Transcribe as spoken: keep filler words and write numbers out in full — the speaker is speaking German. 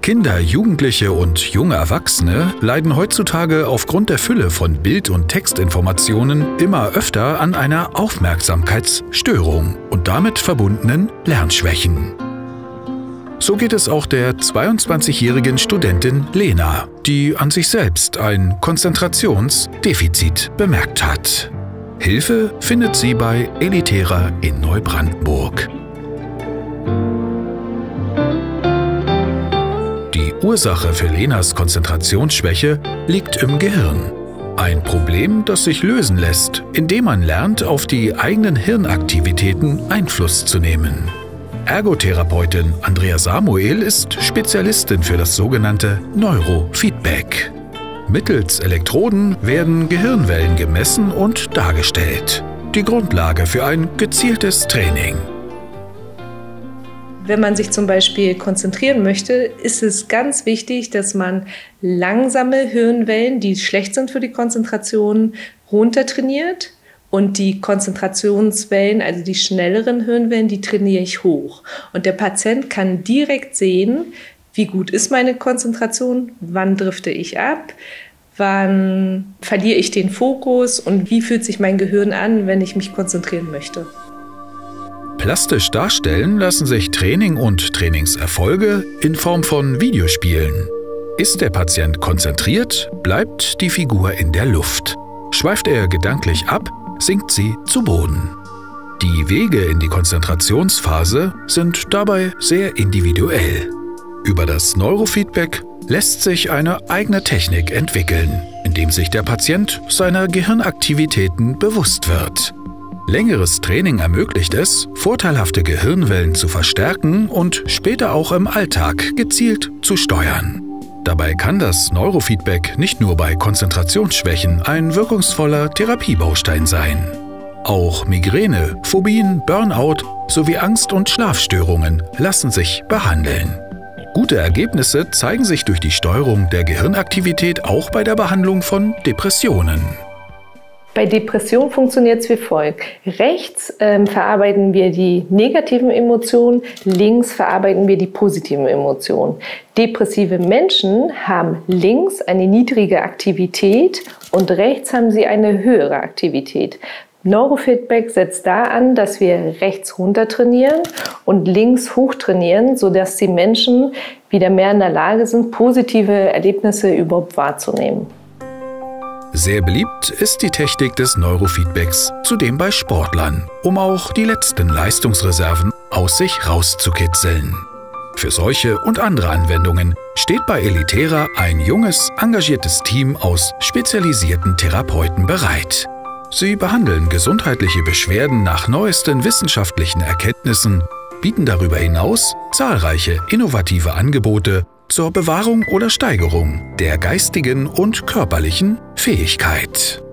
Kinder, Jugendliche und junge Erwachsene leiden heutzutage aufgrund der Fülle von Bild- und Textinformationen immer öfter an einer Aufmerksamkeitsstörung und damit verbundenen Lernschwächen. So geht es auch der zweiundzwanzigjährigen Studentin Lena, die an sich selbst ein Konzentrationsdefizit bemerkt hat. Hilfe findet sie bei Elitera in Neubrandenburg. Die Ursache für Lenas Konzentrationsschwäche liegt im Gehirn. Ein Problem, das sich lösen lässt, indem man lernt, auf die eigenen Hirnaktivitäten Einfluss zu nehmen. Ergotherapeutin Andrea Samuel ist Spezialistin für das sogenannte Neurofeedback. Mittels Elektroden werden Gehirnwellen gemessen und dargestellt. Die Grundlage für ein gezieltes Training. Wenn man sich zum Beispiel konzentrieren möchte, ist es ganz wichtig, dass man langsame Hirnwellen, die schlecht sind für die Konzentration, runtertrainiert. Und die Konzentrationswellen, also die schnelleren Hirnwellen, die trainiere ich hoch. Und der Patient kann direkt sehen, wie gut ist meine Konzentration, wann drifte ich ab, wann verliere ich den Fokus und wie fühlt sich mein Gehirn an, wenn ich mich konzentrieren möchte. Plastisch darstellen lassen sich Training und Trainingserfolge in Form von Videospielen. Ist der Patient konzentriert, bleibt die Figur in der Luft. Schweift er gedanklich ab, sinkt sie zu Boden. Die Wege in die Konzentrationsphase sind dabei sehr individuell. Über das Neurofeedback lässt sich eine eigene Technik entwickeln, indem sich der Patient seiner Gehirnaktivitäten bewusst wird. Längeres Training ermöglicht es, vorteilhafte Gehirnwellen zu verstärken und später auch im Alltag gezielt zu steuern. Dabei kann das Neurofeedback nicht nur bei Konzentrationsschwächen ein wirkungsvoller Therapiebaustein sein. Auch Migräne, Phobien, Burnout sowie Angst- und Schlafstörungen lassen sich behandeln. Gute Ergebnisse zeigen sich durch die Steuerung der Gehirnaktivität auch bei der Behandlung von Depressionen. Bei Depression funktioniert es wie folgt. Rechts ähm, verarbeiten wir die negativen Emotionen, links verarbeiten wir die positiven Emotionen. Depressive Menschen haben links eine niedrige Aktivität und rechts haben sie eine höhere Aktivität. Neurofeedback setzt da an, dass wir rechts runter trainieren und links hoch trainieren, sodass die Menschen wieder mehr in der Lage sind, positive Erlebnisse überhaupt wahrzunehmen. Sehr beliebt ist die Technik des Neurofeedbacks, zudem bei Sportlern, um auch die letzten Leistungsreserven aus sich rauszukitzeln. Für solche und andere Anwendungen steht bei Elitera ein junges, engagiertes Team aus spezialisierten Therapeuten bereit. Sie behandeln gesundheitliche Beschwerden nach neuesten wissenschaftlichen Erkenntnissen, bieten darüber hinaus zahlreiche innovative Angebote zur Bewahrung oder Steigerung der geistigen und körperlichen Fähigkeit.